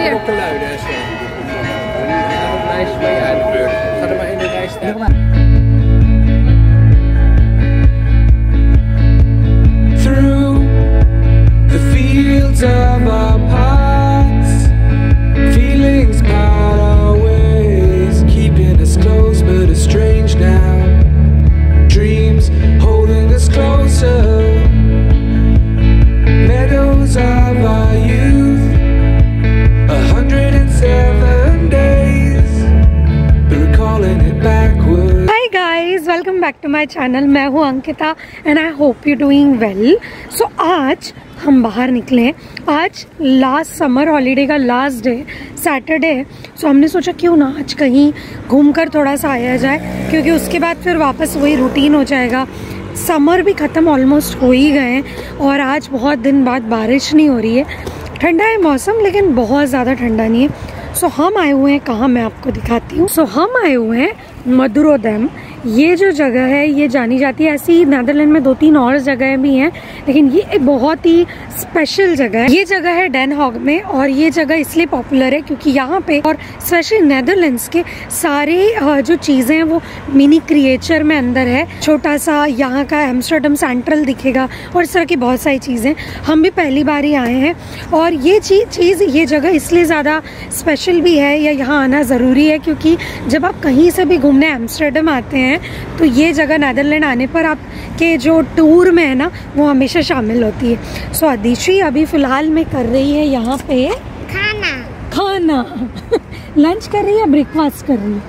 op de luiden en zo. En dan op lijstje bij je uit de beurt. Ga er maar in de rij staan. Through the fields of our paths, feelings part our ways, keeping us close but estranged now. Dreams holding us closer, meadows of our youth, 107 days, but recalling it backwards. Hi guys, welcome back to my channel. मैं हूँ Ankita and I hope you're doing well. So आज हम बाहर निकले हैं। आज last summer holiday का last day Saturday है। सो हमने सोचा क्यों ना आज कहीं घूमकर थोड़ा सा आया जाए, क्योंकि उसके बाद फिर वापस वही रूटीन हो जाएगा। समर भी ख़त्म ऑलमोस्ट हो ही गए हैं और आज बहुत दिन बाद बारिश नहीं हो रही है। ठंडा है मौसम लेकिन बहुत ज़्यादा ठंडा नहीं है। सो हम आए हुए हैं कहाँ, मैं आपको दिखाती हूँ। सो हम आए हुए हैं मधुरोदम। ये जो जगह है ये जानी जाती है, ऐसी नेदरलैंड में 2-3 और जगहें भी हैं, लेकिन ये एक बहुत ही स्पेशल जगह है। ये जगह है डेन हॉग में और ये जगह इसलिए पॉपुलर है क्योंकि यहाँ पे और स्पेशली नेदरलैंड्स के सारे जो चीज़ें हैं वो मिनी क्रिएचर में अंदर है। छोटा सा यहाँ का एम्स्टर्डम सेंट्रल दिखेगा और इस तरह की बहुत सारी चीज़ें। हम भी पहली बार ही आए हैं और ये चीज़ ये जगह इसलिए ज़्यादा स्पेशल भी है या यहाँ आना ज़रूरी है क्योंकि जब आप कहीं से भी घूमने एम्स्टर्डम आते हैं तो ये जगह नेदरलैंड आने पर आपके जो टूर में है ना वो हमेशा शामिल होती है। सो अदिशी अभी फ़िलहाल में कर रही है यहाँ पे खाना लंच कर रही है, ब्रेकफास्ट कर रही है?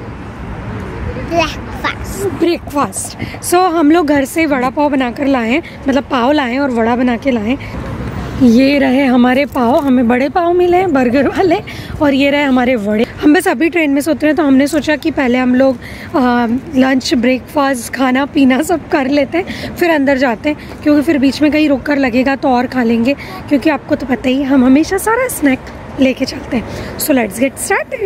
ब्रेकफास्ट। सो हम लोग घर से वड़ा पाव बनाकर लाए, मतलब पाव लाए और वड़ा बना के लाए। ये रहे हमारे पाव, हमें बड़े पाव मिले हैं बर्गर वाले, और ये रहे हमारे वड़े। हम बस अभी ट्रेन में से उतरे तो हमने सोचा कि पहले हम लोग लंच ब्रेकफास्ट खाना पीना सब कर लेते हैं फिर अंदर जाते हैं, क्योंकि फिर बीच में कहीं रुक कर लगेगा तो और खा लेंगे, क्योंकि आपको तो पता ही हम हमेशा सारा स्नैक लेके चलते हैं। So let's get started.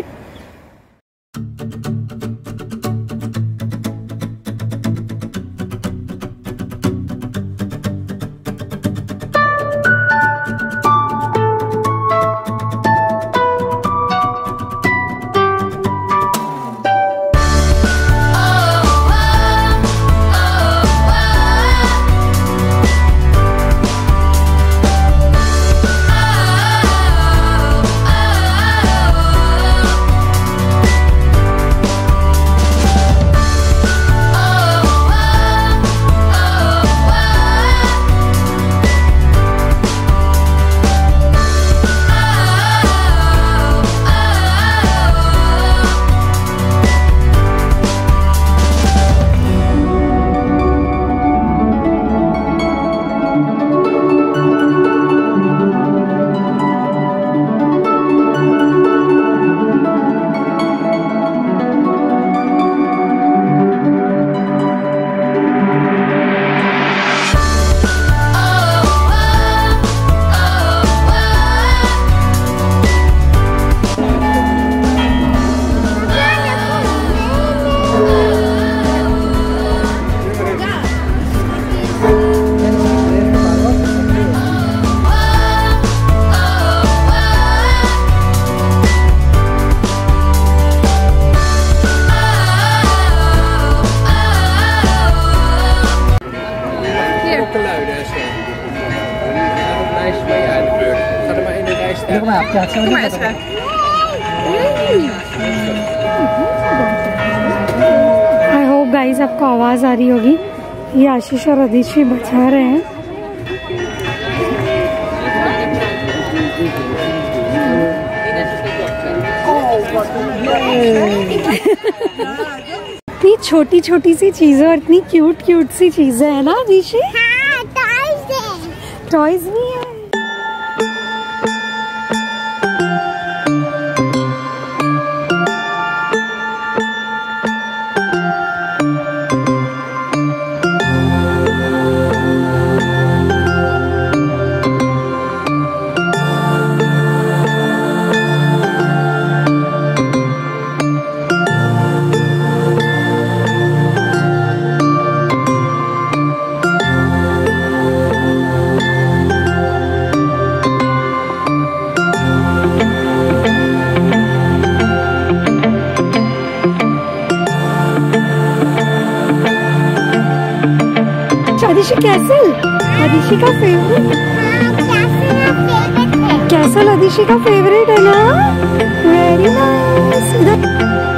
I hope guys आपको आवाज़ आ रही होगी। ये आशीष और अदिशी बचा रहे हैं। इतनी छोटी छोटी सी चीजें और इतनी क्यूट क्यूट सी चीजें है ना अदिशी? हाँ, टॉयज भी है। अदिशि कैसल, अदिशि का फेवरेट, कैसल अदिशि का फेवरेट है ना। Very nice.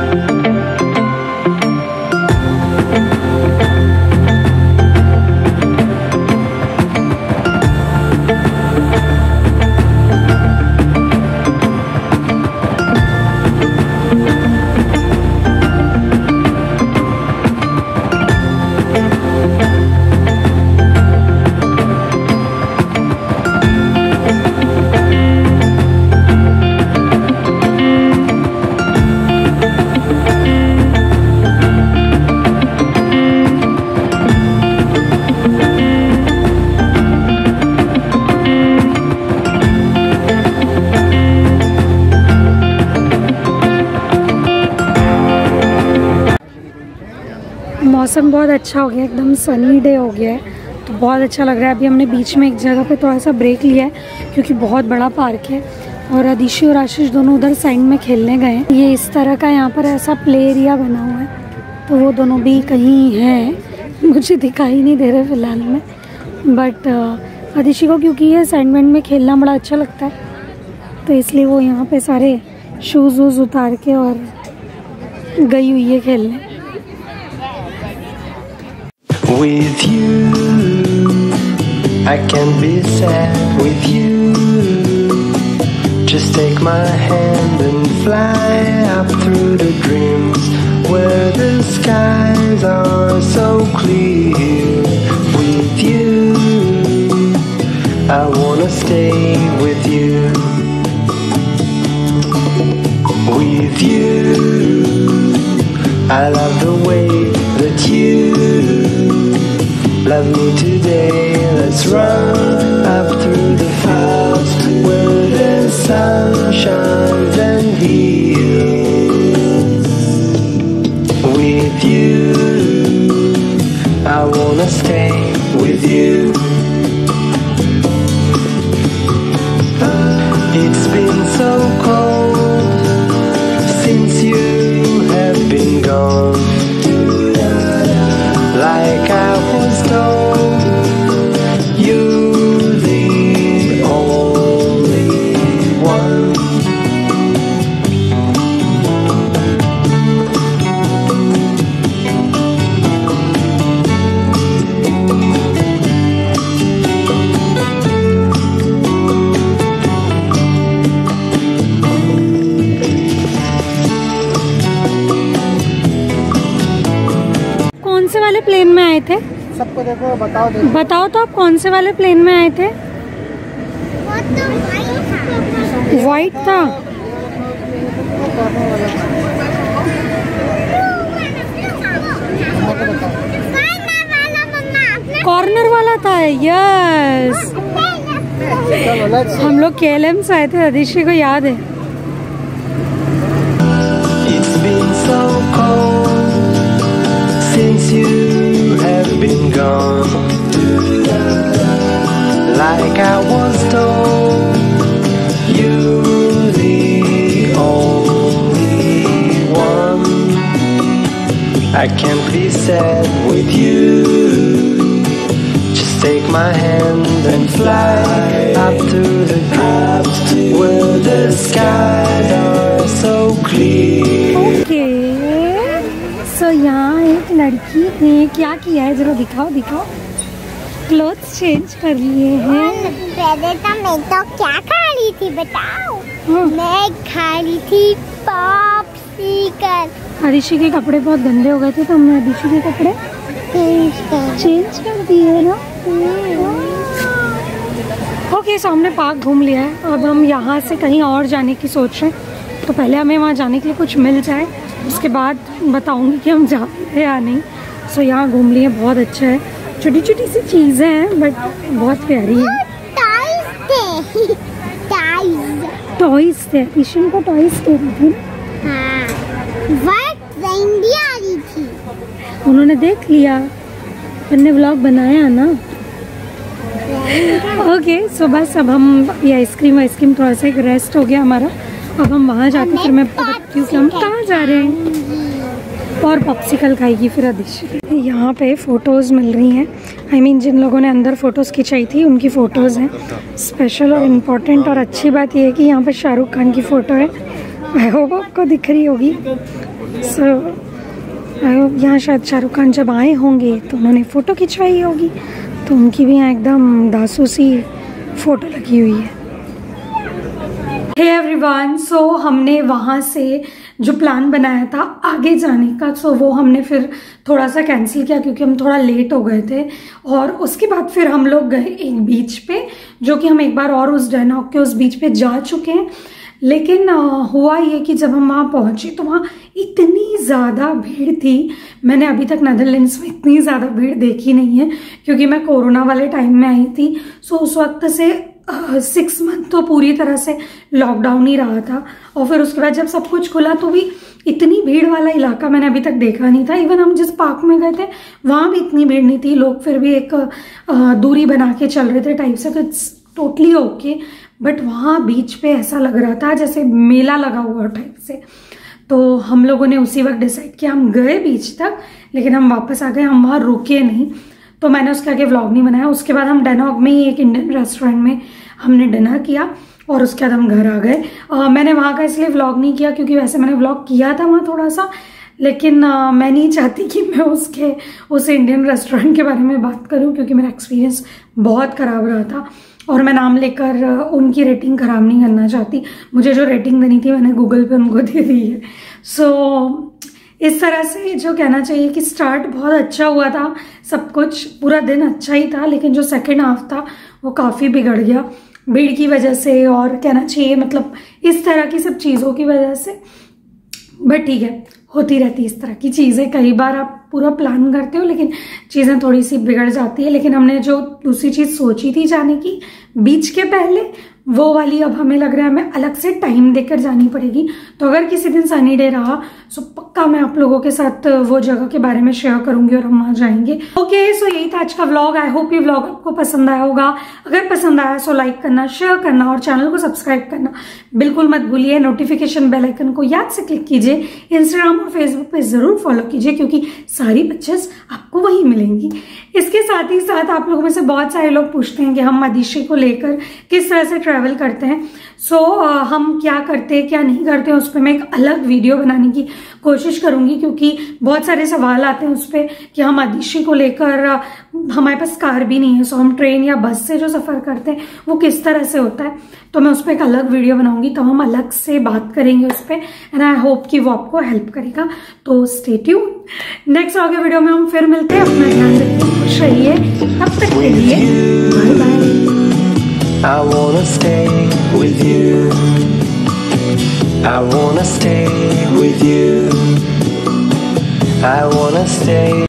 मौसम बहुत अच्छा हो गया, एकदम सनी डे हो गया है, तो बहुत अच्छा लग रहा है। अभी हमने बीच में एक जगह पे थोड़ा सा ब्रेक लिया है क्योंकि बहुत बड़ा पार्क है और अदिशि और आशीष दोनों उधर साइड में खेलने गए हैं। ये इस तरह का यहाँ पर ऐसा प्ले एरिया बना हुआ है, तो वो दोनों भी कहीं हैं, मुझे दिखाई नहीं दे रहे फ़िलहाल में। बट अदिशि को क्योंकि ये सैंडमैन में खेलना बड़ा अच्छा लगता है, तो इसलिए वो यहाँ पे सारे शूज़ वूज़ उतार के और गई हुई है खेलने। With you, I can't be sad with you. Just take my hand and fly up through the dreams where the skies are so clear. With you, I wanna stay with you. With you, I love the way that you love me today. Let's run up through the fields where the sun shines and heals. With you, I wanna stay with you. It's been so cold since you have been gone. Like I was told, you're the only one. कौन से वाले plane में आए थे? सबको देखो, बताओ बताओ तो आप कौन से वाले प्लेन में आए थे? वाइट था। कॉर्नर वाला था। यस, हम लोग KLM से आए थे, अदिशि को याद है। It's been so cold since you have been gone. Like I was told, you're the only one. I can't be sad with you. Just take my hand and fly up to the clouds where the skies are so clear. Okay, so यहाँ एक लड़की ने क्या किया है, जरा दिखाओ दिखाओ। क्लोथ्स चेंज कर लिए हैं। पहले तो मैं तो क्या खा रही थी बताओ? मैं खा रही थी पॉप्सिकल। अदिशि के कपड़े बहुत गंदे हो गए थे, तो हमने अदिशि के कपड़े चेंज कर दिए ना। ओके, सो हमने पार्क घूम लिया है, अब हम यहाँ से कहीं और जाने की सोच रहे हैं। तो पहले हमें वहाँ जाने के लिए कुछ मिल जाए, उसके बाद बताऊँगी कि हम जा रहे हैं या नहीं। सो यहाँ घूम लिए, बहुत अच्छा है, छोटी छोटी सी चीज़ें हैं बट बहुत प्यारी है। टॉयज थे, किशन को टॉयज दे रही थी ना। आ रही थी, उन्होंने देख लिया, मैंने व्लॉग बनाया ना। ओके, सो बस अब हम ये आइसक्रीम थोड़ा सा एक रेस्ट हो गया हमारा। अब हम वहाँ जाते, फिर मैं बताती हूँ कि हम कहाँ जा रहे हैं। और पॉप्सिकल खाएगी फिर आदिशि। यहाँ पे फ़ोटोज़ मिल रही हैं, I mean, जिन लोगों ने अंदर फ़ोटोज़ खिंचाई थी उनकी फ़ोटोज़ हैं। स्पेशल और इम्पोर्टेंट और अच्छी बात यह है कि यहाँ पे शाहरुख खान की फ़ोटो है। आई होप आपको दिख रही होगी। सो आई होप यहाँ शायद शाहरुख खान जब आए होंगे तो उन्होंने फ़ोटो खिंचवाई होगी, तो उनकी भी यहाँ एकदम दासू सी फ़ोटो लगी हुई है। हे एवरीवन, सो हमने वहाँ से जो प्लान बनाया था आगे जाने का, सो वो हमने फिर थोड़ा सा कैंसिल किया क्योंकि हम थोड़ा लेट हो गए थे। और उसके बाद फिर हम लोग गए एक बीच पे, जो कि हम एक बार और उस डैनॉक के उस बीच पे जा चुके हैं। लेकिन हुआ ये कि जब हम वहाँ पहुँचे तो वहाँ इतनी ज़्यादा भीड़ थी, मैंने अभी तक नेदरलैंड्स में इतनी ज़्यादा भीड़ देखी नहीं है क्योंकि मैं कोरोना वाले टाइम में आई थी। सो उस वक्त से 6 मंथ तो पूरी तरह से लॉकडाउन ही रहा था, और फिर उसके बाद जब सब कुछ खुला तो भी इतनी भीड़ वाला इलाका मैंने अभी तक देखा नहीं था। इवन हम जिस पार्क में गए थे वहाँ भी इतनी भीड़ नहीं थी, लोग फिर भी एक दूरी बना के चल रहे थे टाइप से, तो इट्स टोटली ओके। बट वहाँ बीच पे ऐसा लग रहा था जैसे मेला लगा हुआ टाइप से। तो हम लोगों ने उसी वक्त डिसाइड किया, हम गए बीच तक लेकिन हम वापस आ गए, हम वहाँ रुके नहीं, तो मैंने उसके आगे व्लॉग नहीं बनाया। उसके बाद हम डैनॉक में ही एक इंडियन रेस्टोरेंट में हमने डिनर किया और उसके बाद हम घर आ गए। मैंने वहाँ का इसलिए व्लॉग नहीं किया क्योंकि वैसे मैंने व्लॉग किया था वहाँ थोड़ा सा, लेकिन मैं नहीं चाहती कि मैं उस इंडियन रेस्टोरेंट के बारे में बात करूँ क्योंकि मेरा एक्सपीरियंस बहुत ख़राब रहा था और मैं नाम लेकर उनकी रेटिंग ख़राब नहीं करना चाहती। मुझे जो रेटिंग देनी थी मैंने गूगल पे उनको दे दी है। सो इस तरह से जो कहना चाहिए कि स्टार्ट बहुत अच्छा हुआ था, सब कुछ पूरा दिन अच्छा ही था, लेकिन जो सेकेंड हाफ था वो काफ़ी बिगड़ गया भीड़ की वजह से, और कहना चाहिए मतलब इस तरह की सब चीज़ों की वजह से। बट ठीक है, होती रहती इस तरह की चीज़ें, कई बार आप पूरा प्लान करते हो लेकिन चीज़ें थोड़ी सी बिगड़ जाती है। लेकिन हमने जो दूसरी चीज़ सोची थी जाने की बीच के पहले, वो वाली अब हमें लग रहा है हमें अलग से टाइम देकर जानी पड़ेगी। तो अगर किसी दिन सनी डे रहा तो पक्का मैं आप लोगों के साथ वो जगह के बारे में शेयर करूंगी और हम वहाँ जाएंगे। ओके, सो यही था आज का व्लॉग। आई होप ये व्लॉग आपको पसंद आया होगा। अगर पसंद आया तो लाइक करना, शेयर करना और चैनल को सब्सक्राइब करना बिल्कुल मत भूलिए। नोटिफिकेशन बेल आइकन को याद से क्लिक कीजिए। इंस्टाग्राम और फेसबुक पे जरूर फॉलो कीजिए क्योंकि सारी पिक्चर्स आपको वही मिलेंगी। इसके साथ ही साथ आप लोगों में से बहुत सारे लोग पूछते हैं कि हम आदिशि को लेकर किस तरह से ट्रैवल करते हैं। सो हम क्या करते हैं क्या नहीं करते हैं उस पर मैं एक अलग वीडियो बनाने की कोशिश करूंगी क्योंकि बहुत सारे सवाल आते हैं उस पर कि हम आदिशि को लेकर, हमारे पास कार भी नहीं है, सो हम ट्रेन या बस से जो सफ़र करते हैं वो किस तरह से होता है। तो मैं उस पर एक अलग वीडियो बनाऊंगी, तो हम अलग से बात करेंगे उस पर, एंड आई होप कि वो आपको हेल्प करेगा। तो स्टे ट्यून, नेक्स्ट आगे वीडियो में हम फिर मिलते हैं। अपना ध्यान रखिए, खुश रहिए, तब तक के लिए bye bye. I wanna stay with you. I wanna stay with you. I wanna stay.